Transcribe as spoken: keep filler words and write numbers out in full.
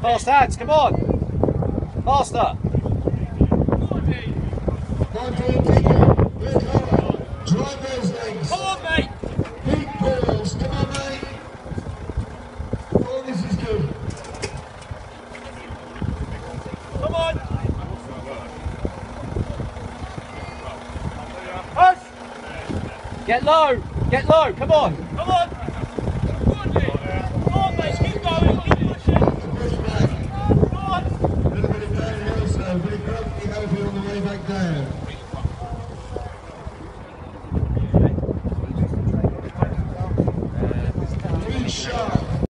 Fast hands, come on. Faster. Drive those legs. Come on, mate. Big balls. Come on, mate. Oh, this is good. Come on. Push. Get low. Get low. Come on.